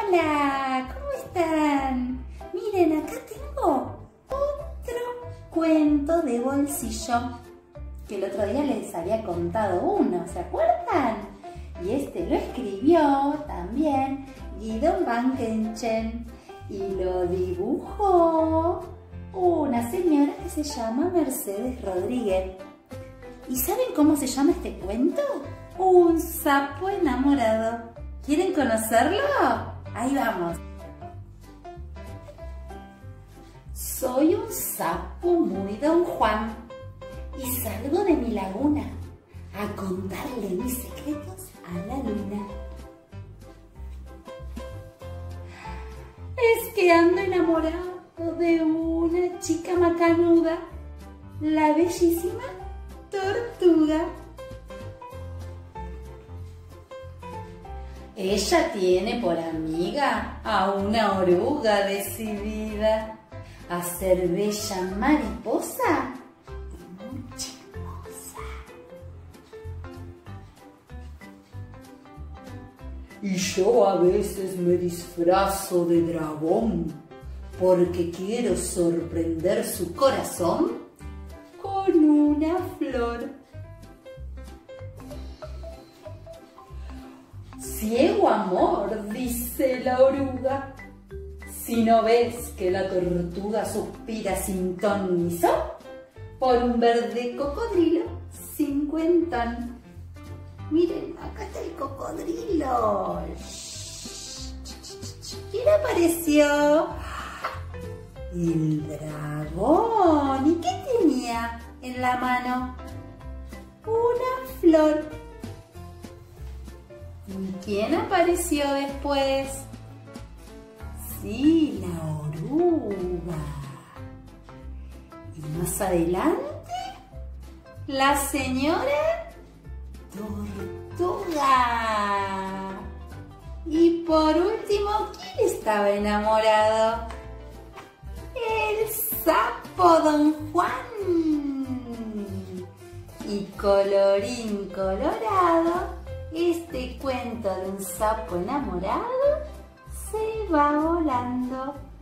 Hola, ¿cómo están? Miren, acá tengo otro cuento de bolsillo que el otro día les había contado uno, ¿se acuerdan? Y este lo escribió también Guido Wangenchen y lo dibujó una señora que se llama Mercedes Rodríguez. ¿Y saben cómo se llama este cuento? Un sapo enamorado. ¿Quieren conocerlo? Ahí vamos. Soy un sapo muy don Juan y salgo de mi laguna a contarle mis secretos a la luna. Es que ando enamorado de una chica macanuda, la bellísima tortuga. Ella tiene por amiga a una oruga decidida a ser bella mariposa y muy chismosa. Y yo a veces me disfrazo de dragón porque quiero sorprender su corazón con una flor. Ciego amor, dice la oruga, si no ves que la tortuga suspira sin ton ni son por un verde cocodrilo cincuentón. Miren, acá está el cocodrilo. ¿Quién apareció? El dragón. ¿Y qué tenía en la mano? Una flor. ¿Y quién apareció después? Sí, la oruga. Y más adelante, la señora tortuga. Y por último, ¿quién estaba enamorado? El sapo don Juan. Y colorín colorado, este cuento de un sapo enamorado se va volando.